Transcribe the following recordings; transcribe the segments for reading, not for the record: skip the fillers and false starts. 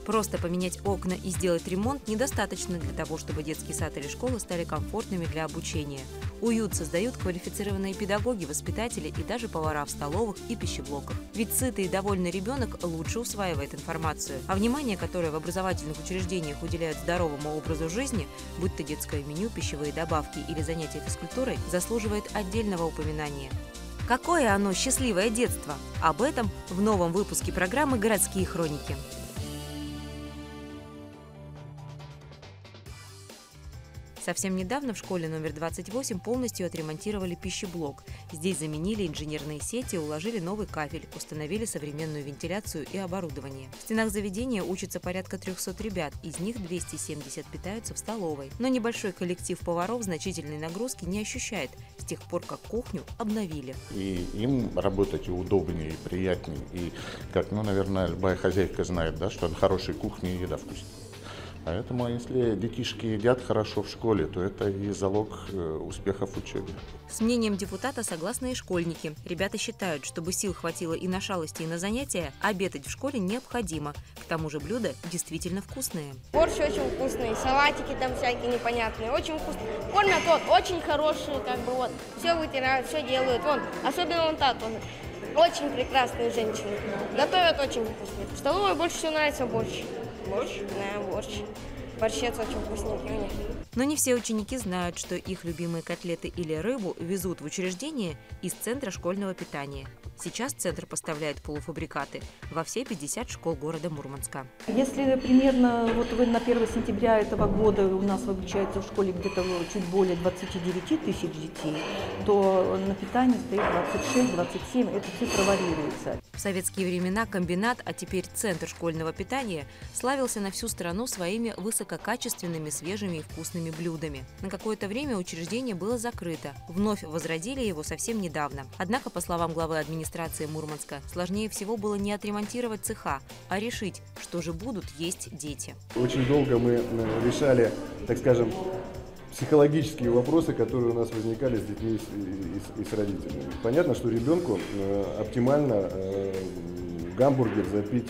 Просто поменять окна и сделать ремонт недостаточно для того, чтобы детский сад или школа стали комфортными для обучения. Уют создают квалифицированные педагоги, воспитатели и даже повара в столовых и пищеблоках. Ведь сытый и довольный ребенок лучше усваивает информацию. А внимание, которое в образовательных учреждениях уделяют здоровому образу жизни, будь то детское меню, пищевые добавки или занятия физкультурой, заслуживает отдельного упоминания. Какое оно счастливое детство? Об этом в новом выпуске программы «Городские хроники». Совсем недавно в школе номер 28 полностью отремонтировали пищеблок. Здесь заменили инженерные сети, уложили новый кафель, установили современную вентиляцию и оборудование. В стенах заведения учатся порядка 300 ребят, из них 270 питаются в столовой. Но небольшой коллектив поваров значительной нагрузки не ощущает с тех пор, как кухню обновили. И им работать и удобнее, и приятнее. И как, наверное, любая хозяйка знает, да, что на хорошей кухне еда вкусная. Поэтому, если детишки едят хорошо в школе, то это и залог успеха в учебе. С мнением депутата согласны и школьники. Ребята считают, чтобы сил хватило и на шалости, и на занятия, обедать в школе необходимо. К тому же блюда действительно вкусные. Борщ очень вкусный, салатики там всякие непонятные, очень вкусные. Кормят очень хорошие, все вытирают, все делают. Особенно та тоже. Очень прекрасные женщины. Готовят очень вкусно. В столовой больше всего нравится борщ. Борщ? Да, борщ. Борщец очень вкусненький у них. Но не все ученики знают, что их любимые котлеты или рыбу везут в учреждение из Центра школьного питания. Сейчас Центр поставляет полуфабрикаты во все 50 школ города Мурманска. Если примерно вы на 1 сентября этого года у нас обучается в школе где-то чуть более 29 тысяч детей, то на питании стоит 26-27, эта цифра варьируется. В советские времена комбинат, а теперь Центр школьного питания, славился на всю страну своими высококачественными, свежими и вкусными блюдами. На какое-то время учреждение было закрыто. Вновь возродили его совсем недавно. Однако, по словам главы администрации Мурманска, сложнее всего было не отремонтировать цеха, а решить, что же будут есть дети. Очень долго мы решали, так скажем, психологические вопросы, которые у нас возникали с детьми и с родителями. Понятно, что ребенку оптимально гамбургер запить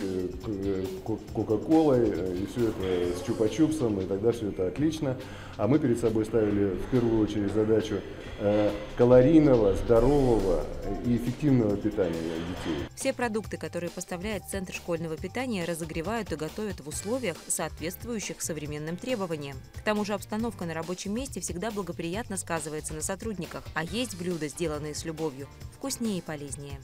кока-колой, и все это с чупа-чупсом, и тогда все это отлично. А мы перед собой ставили в первую очередь задачу калорийного, здорового и эффективного питания детей. Все продукты, которые поставляет Центр школьного питания, разогревают и готовят в условиях, соответствующих современным требованиям. К тому же обстановка на рабочем месте всегда благоприятно сказывается на сотрудниках, а есть блюда, сделанные с любовью, вкуснее и полезнее.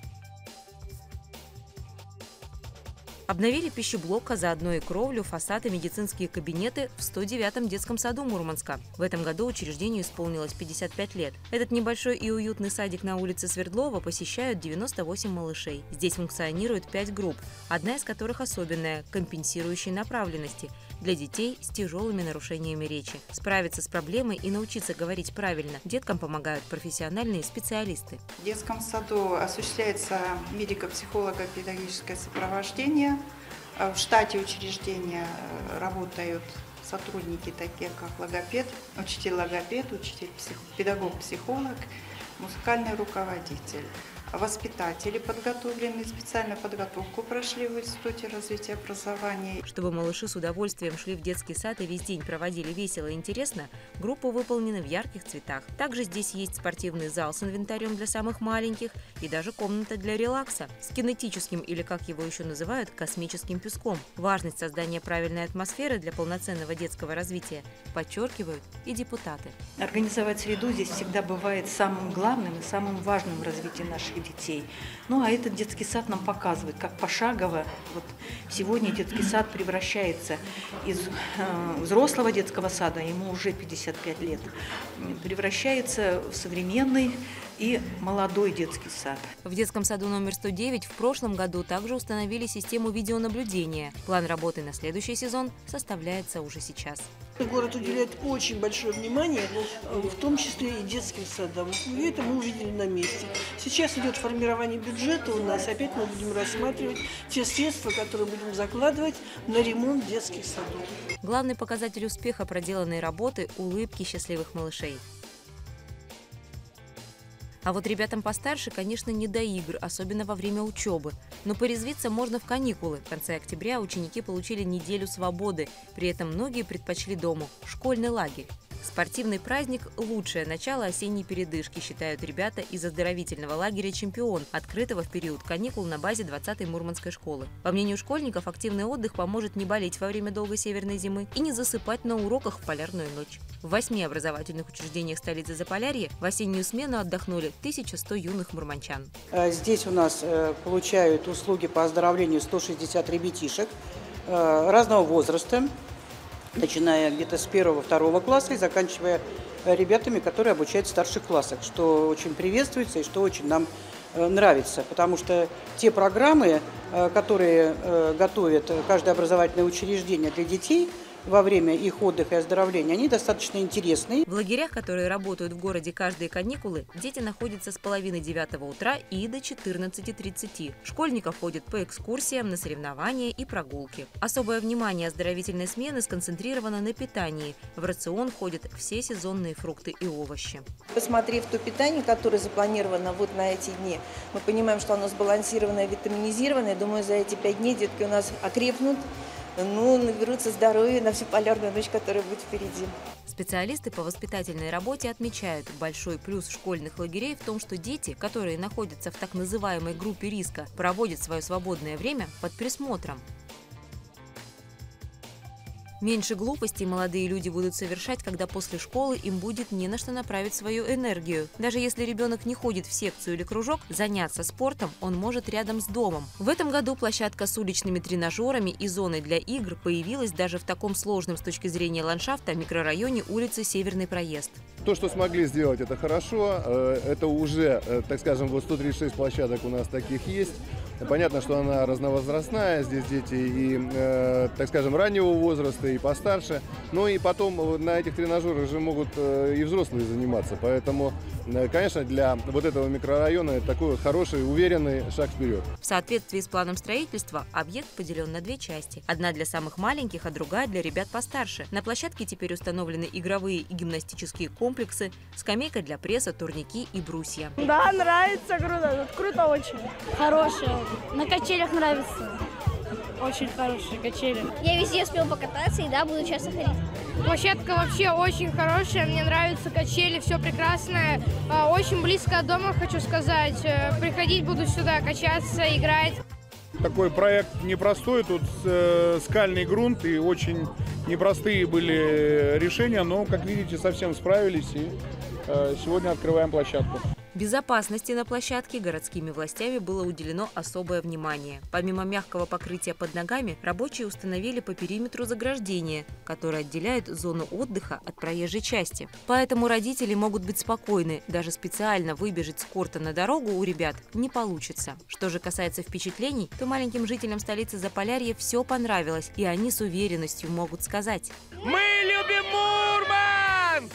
Обновили пищеблок, а заодно и кровлю, фасад и медицинские кабинеты в 109-м детском саду Мурманска. В этом году учреждению исполнилось 55 лет. Этот небольшой и уютный садик на улице Свердлова посещают 98 малышей. Здесь функционирует 5 групп, одна из которых особенная – компенсирующей направленности для детей с тяжелыми нарушениями речи. Справиться с проблемой и научиться говорить правильно деткам помогают профессиональные специалисты. В детском саду осуществляется медико-психолого-педагогическое сопровождение. В штате учреждения работают сотрудники, такие как логопед, учитель-логопед, педагог-психолог, музыкальный руководитель. Воспитатели подготовлены, специальную подготовку прошли в Институте развития образования. Чтобы малыши с удовольствием шли в детский сад и весь день проводили весело и интересно, группа выполнена в ярких цветах. Также здесь есть спортивный зал с инвентарем для самых маленьких и даже комната для релакса с кинетическим или, как его еще называют, космическим песком. Важность создания правильной атмосферы для полноценного детского развития подчеркивают и депутаты. Организовать среду здесь всегда бывает самым главным и самым важным в развитии наших детей. Ну а этот детский сад нам показывает, как пошагово сегодня детский сад превращается из взрослого детского сада, ему уже 55 лет, превращается в современный и молодой детский сад. В детском саду номер 109 в прошлом году также установили систему видеонаблюдения. План работы на следующий сезон составляется уже сейчас. Город уделяет очень большое внимание, в том числе и детским садам. И это мы увидели на месте. Сейчас идет формирование бюджета у нас. Опять мы будем рассматривать те средства, которые будем закладывать на ремонт детских садов. Главный показатель успеха проделанной работы – улыбки счастливых малышей. А вот ребятам постарше, конечно, не до игр, особенно во время учебы. Но порезвиться можно в каникулы. В конце октября ученики получили неделю свободы. При этом многие предпочли дому – школьный лагерь. Спортивный праздник – лучшее начало осенней передышки, считают ребята из оздоровительного лагеря «Чемпион», открытого в период каникул на базе 20-й Мурманской школы. По мнению школьников, активный отдых поможет не болеть во время долгой северной зимы и не засыпать на уроках в полярную ночь. В 8 образовательных учреждениях столицы Заполярья в осеннюю смену отдохнули 1100 юных мурманчан. Здесь у нас получают услуги по оздоровлению 160 ребятишек разного возраста, начиная где-то с 1-2 класса и заканчивая ребятами, которые обучают в старших классах, что очень приветствуется и что очень нам нравится, потому что те программы, которые готовят каждое образовательное учреждение для детей во время их отдыха и оздоровления, они достаточно интересные. В лагерях, которые работают в городе каждые каникулы, дети находятся с половины 9 утра и до 14:30. Школьников ходят по экскурсиям, на соревнования и прогулки. Особое внимание оздоровительной смены сконцентрировано на питании. В рацион входят все сезонные фрукты и овощи. Посмотрев то питание, которое запланировано вот на эти дни, мы понимаем, что оно сбалансированное, витаминизированное. Думаю, за эти 5 дней детки у нас окрепнут, наберутся здоровья на всю полярную ночь, которая будет впереди. Специалисты по воспитательной работе отмечают, большой плюс школьных лагерей в том, что дети, которые находятся в так называемой группе риска, проводят свое свободное время под присмотром. Меньше глупостей молодые люди будут совершать, когда после школы им будет не на что направить свою энергию. Даже если ребенок не ходит в секцию или кружок, заняться спортом он может рядом с домом. В этом году площадка с уличными тренажерами и зоной для игр появилась даже в таком сложном с точки зрения ландшафта микрорайоне улицы Северный проезд. То, что смогли сделать, это хорошо. Это уже, так скажем, вот 136 площадок у нас таких есть. Понятно, что она разновозрастная, здесь дети и, так скажем, раннего возраста, и постарше. Но и потом на этих тренажерах же могут и взрослые заниматься. Поэтому, конечно, для вот этого микрорайона это такой вот хороший, уверенный шаг вперед. В соответствии с планом строительства объект поделен на 2 части. Одна для самых маленьких, а другая для ребят постарше. На площадке теперь установлены игровые и гимнастические комплексы, скамейка для пресса, турники и брусья. Да, нравится, круто. Тут круто очень. Хорошие. На качелях нравится. Очень хорошие качели. Я везде успел покататься и да, буду часто ходить. Площадка вообще очень хорошая, мне нравятся качели, все прекрасное. Очень близко от дома, хочу сказать. Приходить буду сюда, качаться, играть. Такой проект непростой, тут скальный грунт и очень непростые были решения, но, как видите, совсем справились и сегодня открываем площадку. Безопасности на площадке городскими властями было уделено особое внимание. Помимо мягкого покрытия под ногами, рабочие установили по периметру заграждение, которое отделяет зону отдыха от проезжей части. Поэтому родители могут быть спокойны, даже специально выбежать с корта на дорогу у ребят не получится. Что же касается впечатлений, то маленьким жителям столицы Заполярья все понравилось, и они с уверенностью могут сказать: «Мы любим Мурманск!»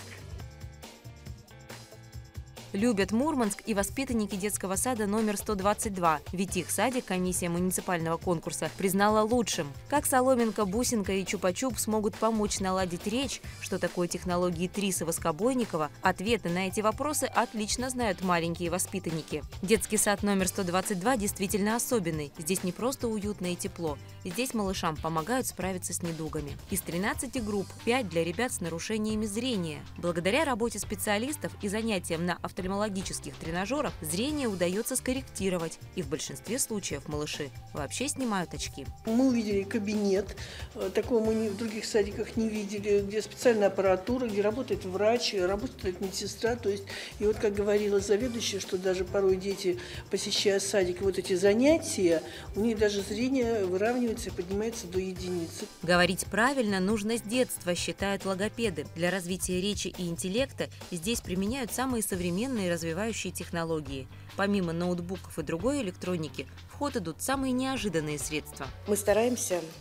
Любят Мурманск и воспитанники детского сада номер 122, ведь их садик комиссия муниципального конкурса признала лучшим. Как Соломенко, Бусинка и Чупа-Чуп смогут помочь наладить речь, что такое технологии Трисова-Скобойникова, ответы на эти вопросы отлично знают маленькие воспитанники. Детский сад номер 122 действительно особенный. Здесь не просто уютно и тепло. Здесь малышам помогают справиться с недугами. Из 13 групп 5 для ребят с нарушениями зрения. Благодаря работе специалистов и занятиям на офтальмологических тренажерах зрение удается скорректировать, и в большинстве случаев малыши вообще снимают очки. Мы увидели кабинет, такого мы в других садиках не видели, где специальная аппаратура, где работает врач, работает медсестра. То есть, и вот как говорила заведующая, что даже порой дети, посещая садик, вот эти занятия, у них даже зрение выравнивается и поднимается до единицы. Говорить правильно нужно с детства, считают логопеды. Для развития речи и интеллекта здесь применяют самые современные развивающие технологии. Помимо ноутбуков и другой электроники, в ход идут самые неожиданные средства. Мы стараемся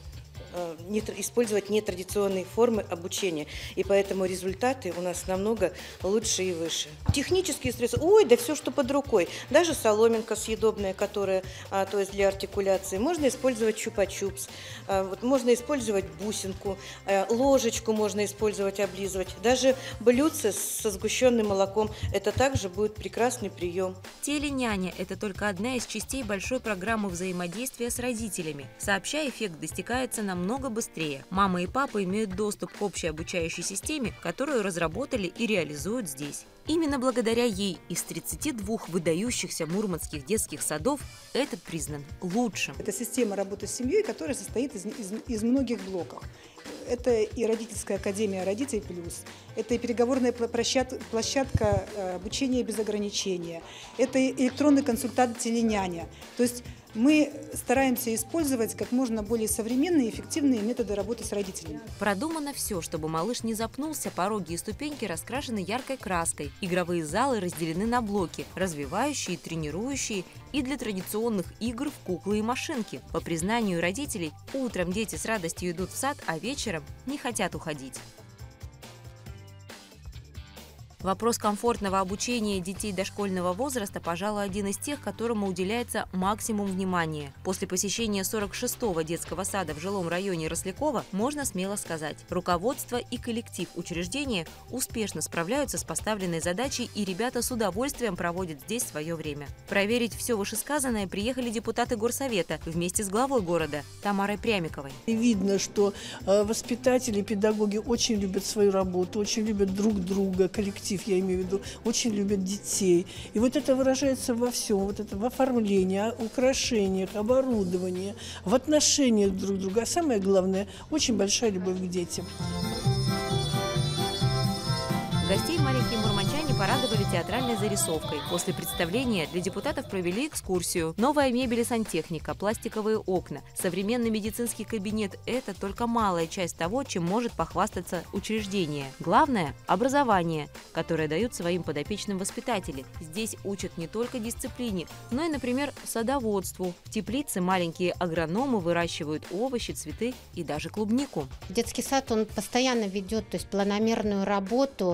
использовать нетрадиционные формы обучения. И поэтому результаты у нас намного лучше и выше. Технические средства, да все, что под рукой. Даже соломинка съедобная, которая, то есть для артикуляции. Можно использовать чупа-чупс, можно использовать бусинку, ложечку можно использовать, облизывать. Даже блюдце со сгущенным молоком. Это также будет прекрасный прием. Теленяня – это только одна из частей большой программы взаимодействия с родителями. Сообща, эффект достигается намного быстрее. Мама и папа имеют доступ к общей обучающей системе, которую разработали и реализуют здесь. Именно благодаря ей из 32 выдающихся мурманских детских садов этот признан лучшим. Это система работы с семьей, которая состоит из многих блоков. Это и родительская академия «Родитель плюс», это и переговорная площадка обучения без ограничения, это и электронный консультант «Теленяня». То есть мы стараемся использовать как можно более современные и эффективные методы работы с родителями. Продумано все, чтобы малыш не запнулся, пороги и ступеньки раскрашены яркой краской. Игровые залы разделены на блоки, развивающие, тренирующие и для традиционных игр в куклы и машинки. По признанию родителей, утром дети с радостью идут в сад, а вечером не хотят уходить. Вопрос комфортного обучения детей дошкольного возраста, пожалуй, один из тех, которому уделяется максимум внимания. После посещения 46-го детского сада в жилом районе Рослякова можно смело сказать, руководство и коллектив учреждения успешно справляются с поставленной задачей, и ребята с удовольствием проводят здесь свое время. Проверить все вышесказанное приехали депутаты горсовета вместе с главой города Тамарой Прямиковой. Видно, что воспитатели, педагоги очень любят свою работу, очень любят друг друга, коллектив. Я имею в виду, очень любят детей. И вот это выражается во всем, вот это в оформлении, украшениях, оборудовании, в отношениях друг к другу. А самое главное, очень большая любовь к детям. Гостей маленькие мурманчане порадовали театральной зарисовкой. После представления для депутатов провели экскурсию. Новая мебель и сантехника, пластиковые окна, современный медицинский кабинет – это только малая часть того, чем может похвастаться учреждение. Главное – образование, которое дают своим подопечным воспитатели. Здесь учат не только дисциплине, но и, например, садоводству. В теплице маленькие агрономы выращивают овощи, цветы и даже клубнику. Детский сад, он постоянно ведет, то есть планомерную работу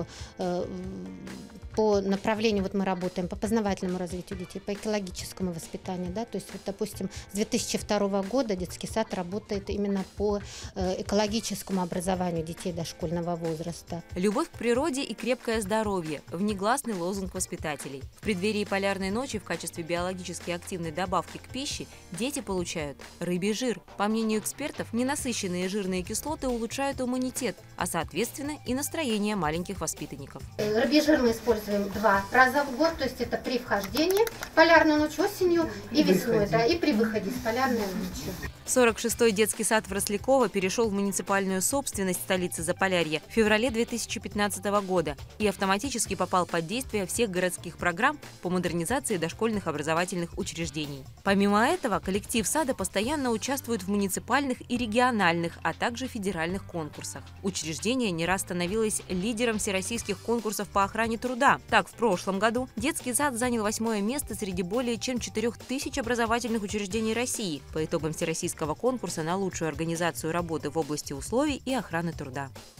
по направлению, вот мы работаем по познавательному развитию детей, по экологическому воспитанию, да, то есть, вот, допустим, с 2002 года детский сад работает именно по экологическому образованию детей дошкольного возраста. Любовь к природе и крепкое здоровье – внегласный лозунг воспитателей. В преддверии полярной ночи в качестве биологически активной добавки к пище дети получают рыбий жир. По мнению экспертов, ненасыщенные жирные кислоты улучшают иммунитет, а соответственно и настроение маленьких воспитанников. Рыбий жир мы используем 2 раза в год, то есть это при вхождении в полярную ночь осенью и весной, да, и при выходе из полярной ночи. 46-й детский сад в Росляково перешел в муниципальную собственность столицы Заполярья в феврале 2015 года и автоматически попал под действие всех городских программ по модернизации дошкольных образовательных учреждений. Помимо этого, коллектив сада постоянно участвует в муниципальных и региональных, а также федеральных конкурсах. Учреждение не раз становилось лидером всероссийских конкурсов по охране труда. Так, в прошлом году детский сад занял 8-е место среди более чем 4000 образовательных учреждений России по итогам всероссийского конкурса на лучшую организацию работы в области условий и охраны труда.